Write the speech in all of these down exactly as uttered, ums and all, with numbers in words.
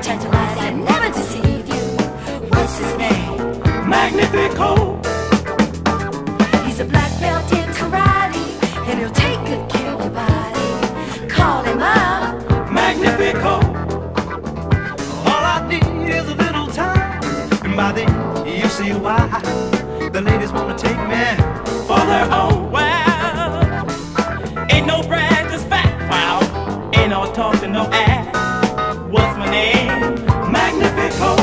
tantalize and never deceive you. What's his name? Magnifico. He's a black belt in karate, and he'll take good care of your body. Call him up. Magnifico. All I need is a little time, and by then you see why the ladies wanna take me for their own. Well, ain't no brand, just fact. Wow, ain't no talking, no ass. What's my name? Magnifico.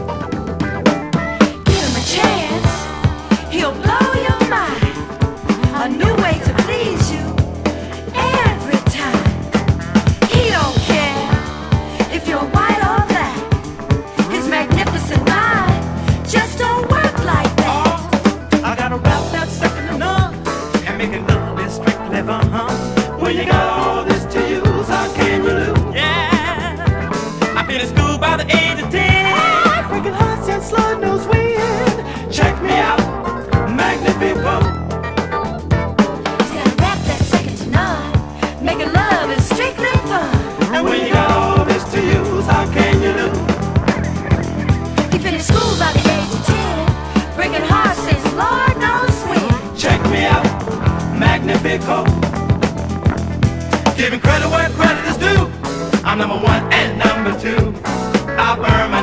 Give him a chance, he'll blow your mind. A new way to please you every time. He don't care if you're white or black. His magnificent mind just don't work like that. I gotta rap that second to none, and making love is strictly fun. When you got all this to use, how can you lose? Yeah, I've been in school by the age of ten. Breaking hearts and slow nose wind. Check me out, Magnifico. He's gotta rap that second to none. Making love is strictly fun. And when you got all this to use, how can you lose? He finished school by the age of ten. Breaking hearts since Lord knows when. Check me out, Magnifico. Giving credit where credit is due. I'm number one and number two. I burn my